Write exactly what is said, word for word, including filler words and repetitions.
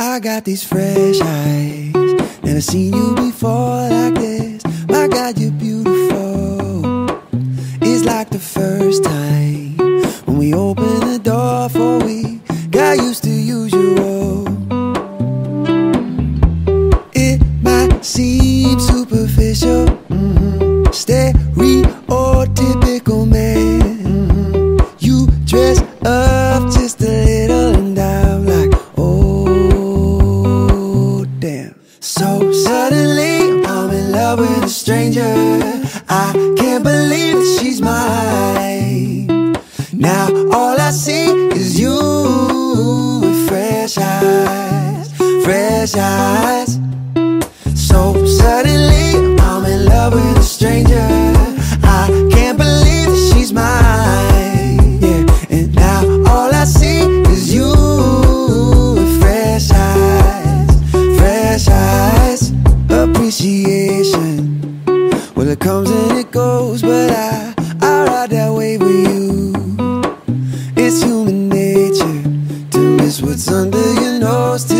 I got these fresh eyes, never seen you before like this. My God, you're beautiful. It's like the first time when we opened the door for we got used to usual. It might seem superficial, mm-hmm. stereotypical man. Mm-hmm. You dress up just a little and I'm like, oh damn. So suddenly I'm in love with a stranger. I can't believe that she's mine. Now all I see is you with fresh eyes, fresh eyes. So suddenly I'm in love with a stranger. I can't believe that she's mine. Yeah, and now all I see is you with fresh eyes, fresh eyes. Appreciation, well it comes and it goes, but I, I ride that wave with you. It's human nature to miss what's under your nose.